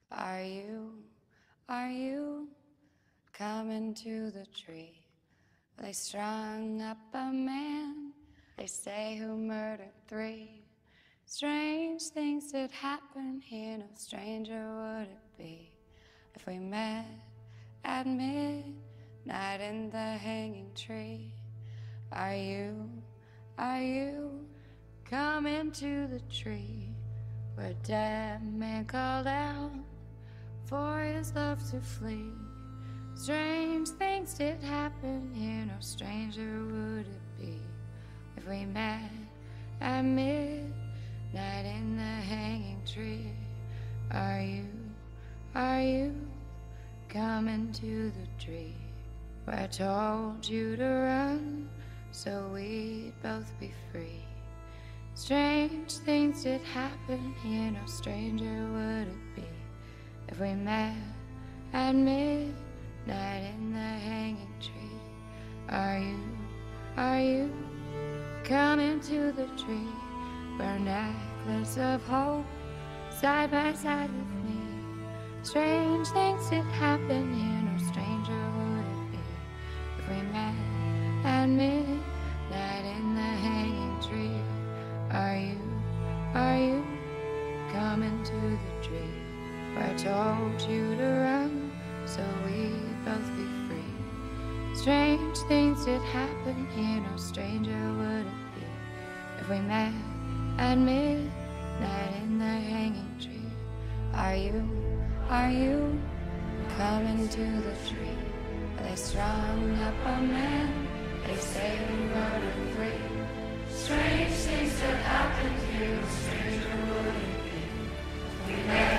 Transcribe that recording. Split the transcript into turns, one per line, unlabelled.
Are you coming to the tree? They strung up a man, they say, who murdered 3. Strange things did happen here, no stranger would it be if we met at midnight in the hanging tree. Are you coming to the tree where a dead man called out for his love to flee? Strange things did happen here, no stranger would it be if we met at midnight in the hanging tree. Are you coming to the tree where I told you to run so we'd both be free? Strange things did happen here, no stranger would it be if we met at midnight in the hanging tree. Are you coming to the tree where a necklace of hope side by side with me? Strange things did happen here, no stranger would it be if we met at midnight in the hanging tree. Are you coming to the tree where I told you to run so we'd both be free? Strange things did happen here, no stranger would it be if we met at midnight in the hanging tree. Are you coming to the tree where they strung up a man, they say he murdered 3? Strange things that happened here, no stranger would it be if we met